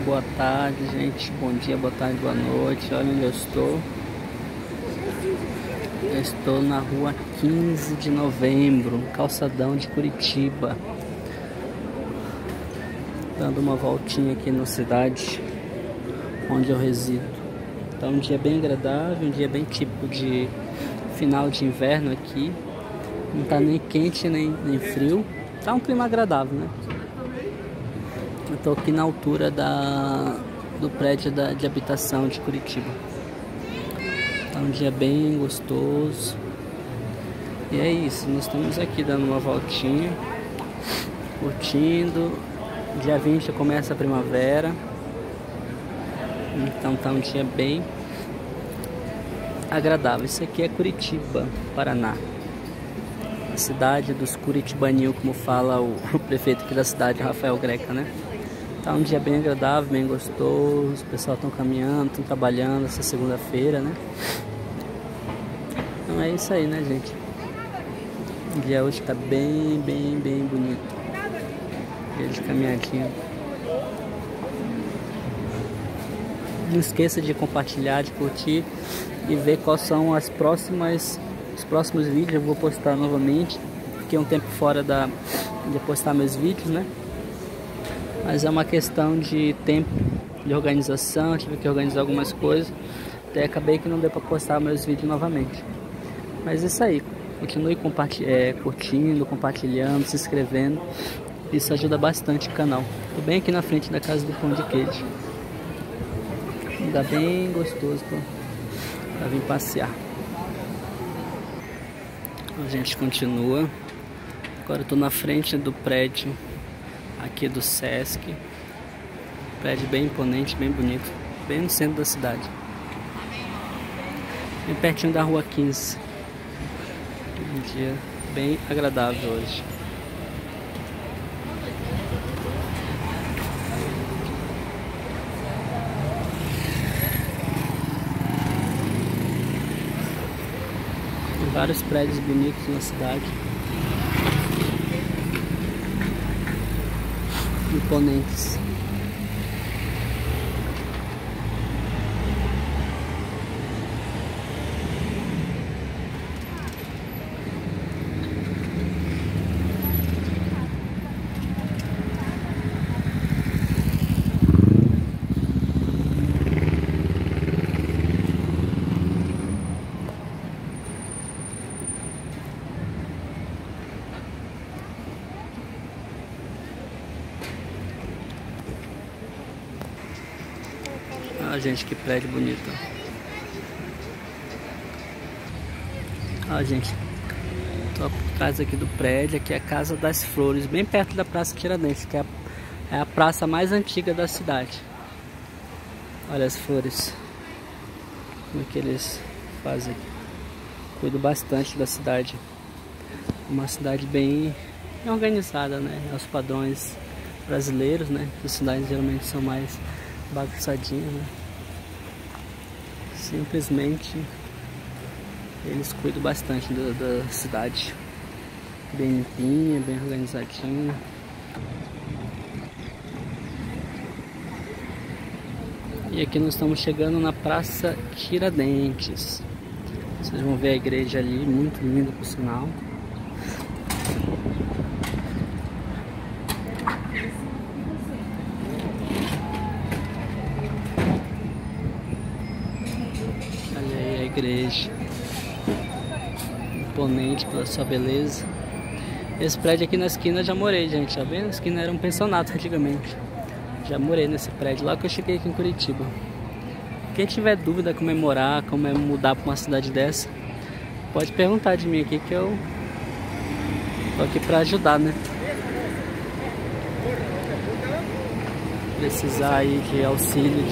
Boa tarde, gente. Bom dia, boa tarde, boa noite. Olha onde eu estou. Eu estou na rua 15 de novembro, calçadão de Curitiba. Dando uma voltinha aqui na cidade onde eu resido. Tá um dia bem agradável, um dia bem típico de final de inverno aqui. Não tá nem quente nem frio. Tá um clima agradável, né? Eu tô aqui na altura do prédio de habitação de Curitiba. Tá um dia bem gostoso. E é isso, nós estamos aqui dando uma voltinha, curtindo. Dia 20 começa a primavera. Então tá um dia bem agradável. Isso aqui é Curitiba, Paraná. A cidade dos curitibanil, como fala o prefeito aqui da cidade, Rafael Greca, né? Tá um dia bem agradável, bem gostoso. O pessoal estão caminhando, estão trabalhando essa segunda-feira, né? Então é isso aí, né, gente? O dia hoje tá bem bonito. Dia de caminhadinha. Não esqueça de compartilhar, de curtir e ver quais são os próximos vídeos. Eu vou postar novamente. Fiquei um tempo fora de postar meus vídeos, né? Mas é uma questão de tempo, de organização. Tive que organizar algumas coisas. Até acabei que não deu para postar meus vídeos novamente. Mas é isso aí. Continue curtindo, compartilhando, se inscrevendo. Isso ajuda bastante o canal. Tô bem aqui na frente da casa do pão de queijo. Ainda bem gostoso para vir passear. A gente continua. Agora eu tô na frente do prédio aqui do Sesc. Prédio bem imponente, bem bonito. Bem no centro da cidade. Bem pertinho da rua 15. Um dia bem agradável hoje. Tem vários prédios bonitos na cidade. Imponentes. Ah, gente, que prédio bonito. Ah, gente, tô por trás aqui do prédio. Aqui é a Casa das Flores, bem perto da Praça Tiradentes, que é a praça mais antiga da cidade. Olha as flores, como é que eles fazem. Cuido bastante da cidade. Uma cidade bem organizada, né? Aos padrões brasileiros, né? As cidades geralmente são mais bagunçadinhas, né? Simplesmente eles cuidam bastante da cidade. Bem limpinha, bem organizadinha. E aqui nós estamos chegando na Praça Tiradentes. Vocês vão ver a igreja ali, muito linda por sinal. Olha aí a igreja, imponente pela sua beleza. Esse prédio aqui na esquina eu já morei, gente. Já bem na esquina era um pensionato antigamente. Já morei nesse prédio lá que eu cheguei aqui em Curitiba. Quem tiver dúvida como é morar, como é mudar para uma cidade dessa, pode perguntar de mim aqui que eu tô aqui para ajudar, né? Precisar aí de auxílio,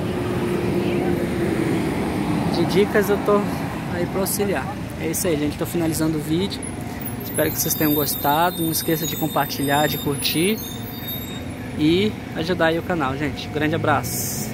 de dicas, eu tô aí para auxiliar. É isso aí, gente. Tô finalizando o vídeo. Espero que vocês tenham gostado. Não esqueça de compartilhar, de curtir e ajudar aí o canal, gente. Grande abraço.